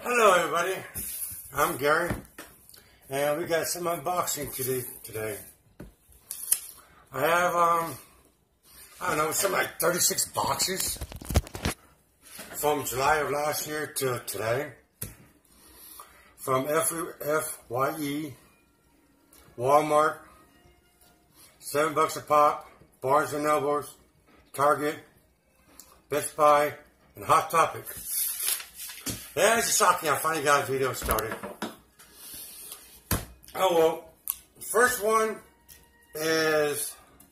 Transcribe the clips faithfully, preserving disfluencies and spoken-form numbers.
Hello everybody, I'm Gary, and we got some unboxing today. Today, I have um, I don't know, something like thirty-six boxes from July of last year to today, from F Y E, Walmart, seven bucks a pop, Barnes and Nobles, Target, Best Buy, and Hot Topic. Yeah, it's shocking. I finally got a video started. Oh well, first one is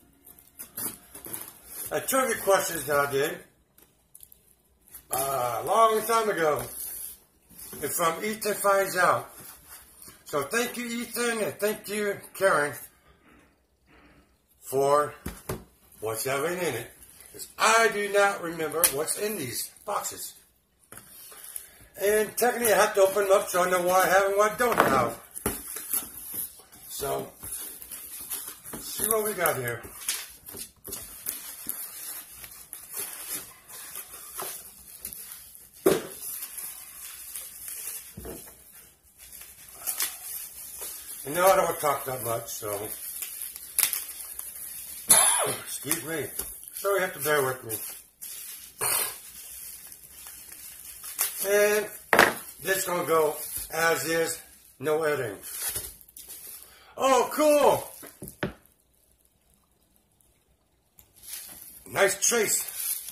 a trivia questions that I did uh, a long time ago. It's from Ethan Finds Out. So thank you, Ethan, and thank you, Karen, for what's ever in it. Because I do not remember what's in these boxes. And technically I have to open them up so I know what I have and what I don't have. So, let's see what we got here. You know I don't want to talk that much, so excuse me. So you have to bear with me. And this is going to go as is, no editing. Oh, cool! Nice trace.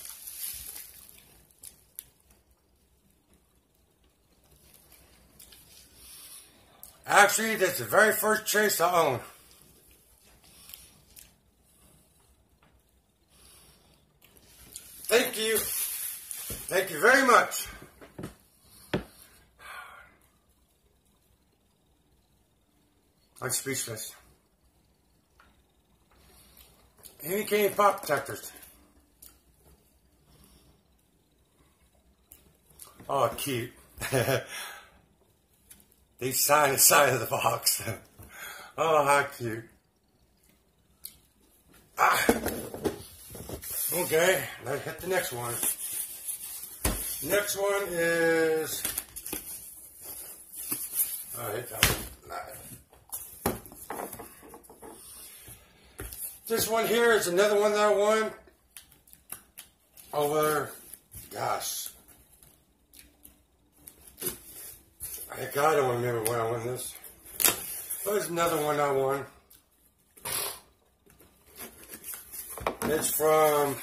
Actually, that's the very first trace I own. Thank you. Thank you very much. I'm speechless. Any cane pop protectors. Oh, cute. They sign the side of the box. Oh, how cute. Ah. Okay, let's hit the next one. Next one is... Oh, I hit that one. This one here is another one that I won over, gosh, I God, I don't remember when I won this. But it's another one I won. It's from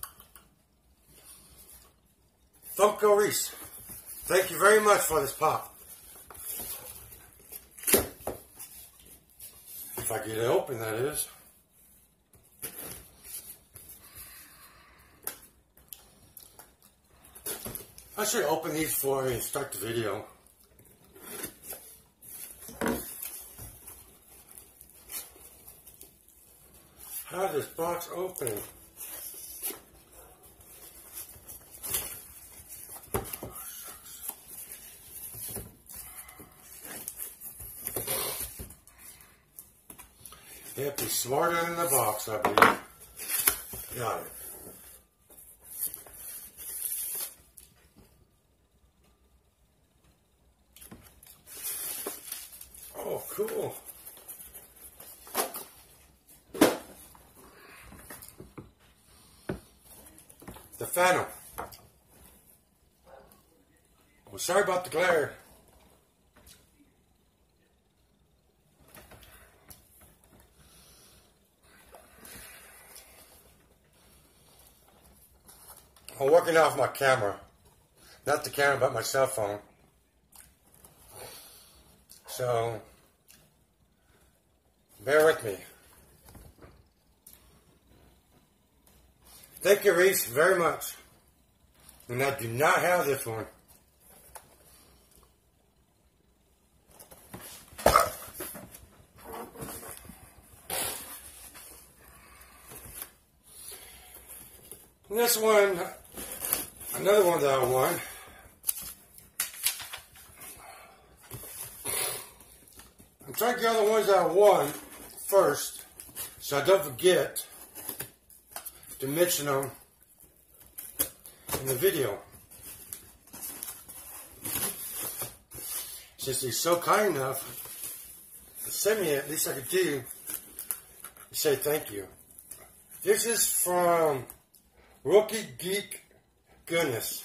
Funko Reese. Thank you very much for this pop. If I get it open, that is. I should open these before I start the video. How does this box open? You have to be smarter than the box, I believe. Got it. Oh, cool. The Phantom. Well, sorry about the glare. I'm working off my camera. Not the camera, but my cell phone. So, bear with me. Thank you, Reese, very much. And I do not have this one. And this one, another one that I won. I'm trying to get all the ones that I won first, so I don't forget to mention them in the video. since he's so kind enough to send me it, at least I could do is say thank you. This is from Rookie Geek Goodness.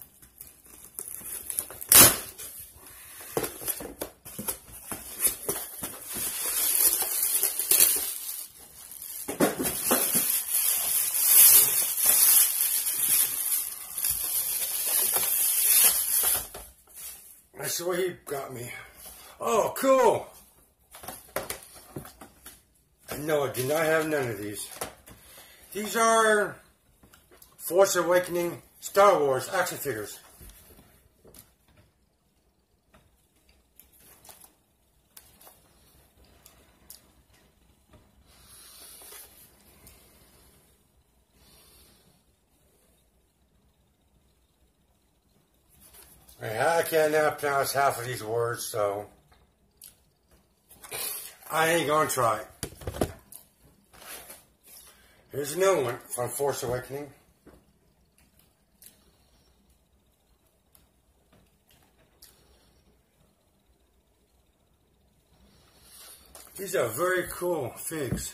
That's what he got me. Oh, cool. No, I do not have none of these. These are Force Awakening Star Wars action figures. I can't now pronounce half of these words, so I ain't gonna try. Here's a new one from Force Awakening. These are very cool figs.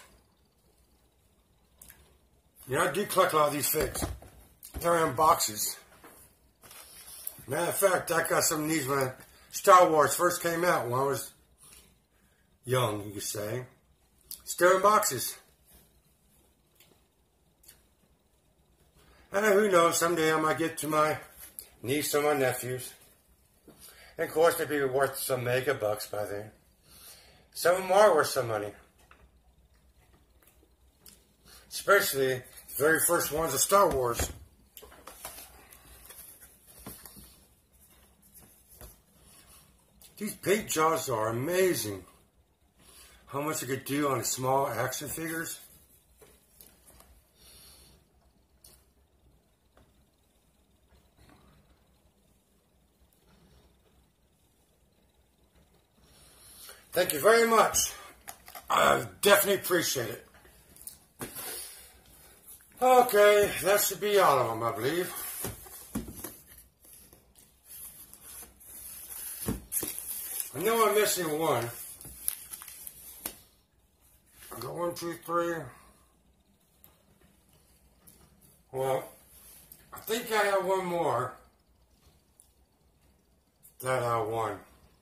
You know, I do collect a lot of these figs. They're in boxes. Matter of fact, I got some of these when Star Wars first came out, when I was young, you could say. Still in boxes. And who knows, someday I might get to my niece or my nephews. And of course, they'd be worth some mega bucks by then. Some of them are worth some money. Especially the very first ones of Star Wars. These paint jobs are amazing. How much you could do on small action figures. Thank you very much. I definitely appreciate it. Okay, that should be all of them, I believe. I know I'm missing one. I got one, two, three. Well, I think I have one more that I won.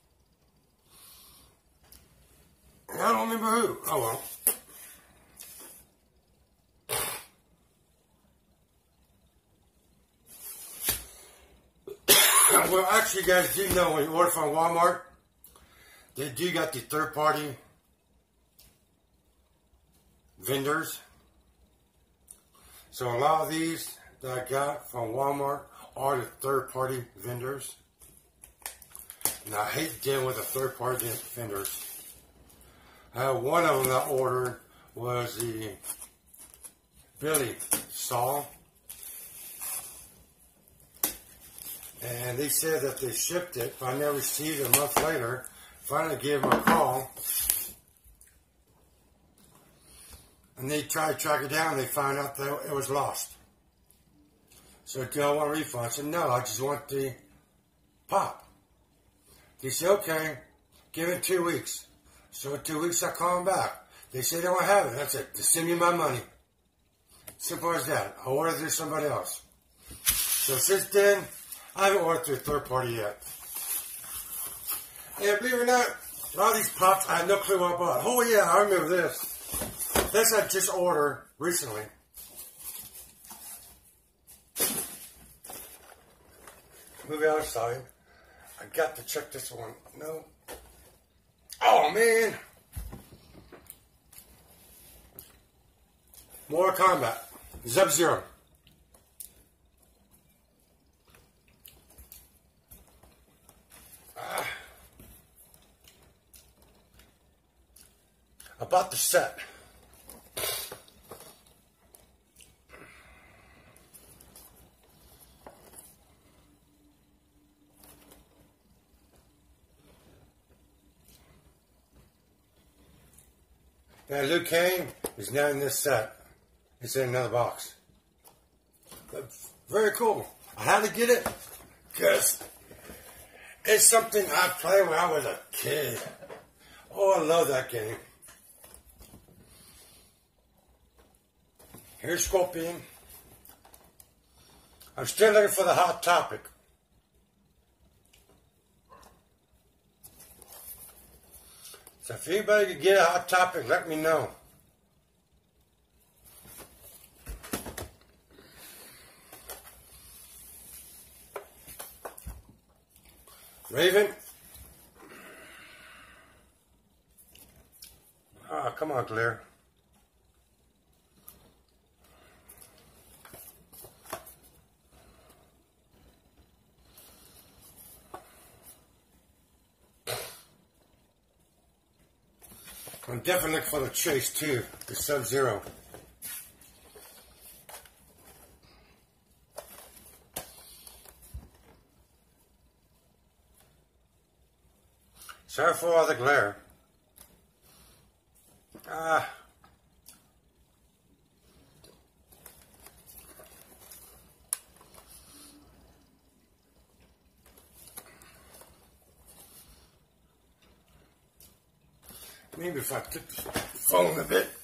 I don't remember who. Oh well. Well, actually, you guys do know when you order from Walmart, they do got the third-party vendors. So a lot of these that I got from Walmart are the third-party vendors. And I hate dealing with the third-party vendors. Uh, one of them that I ordered was the Billy Saw. And they said that they shipped it, but I never received it a month later. Finally gave them a call. And they tried to track it down, and they found out that it was lost. So do I want a refund? I said, no, I just want the pop. They said, okay, give it two weeks. So in two weeks I call them back. They say they don't have it. That's it. Just send me my money. Simple as that. I ordered through somebody else. So since then, I haven't ordered through a third party yet. And believe it or not, a lot of these pops, I had no clue what I bought. Oh yeah, I remember this. This I just ordered recently. Move outside. I got to check this one. No. Oh man. Mortal Kombat. Sub-Zero. Ah. I bought the set. Now Liu Kang is not in this set. It's in another box. But very cool. I had to get it because It's something I played when I was a kid. Oh, I love that game. Here's Scorpion. I'm still looking for the Hot Topic. So if anybody can get a Hot Topic, let me know. Raven. Ah, oh, come on, Claire. I'm definitely looking for the Chase too, the Sub-Zero. Sorry for all the glare. Ah. Maybe if I took the phone a bit.